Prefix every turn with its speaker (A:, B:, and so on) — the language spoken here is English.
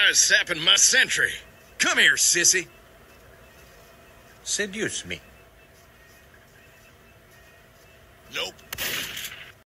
A: tries sapping Mah Sentry. Come here, sissy.
B: Seduce me.
A: Nope.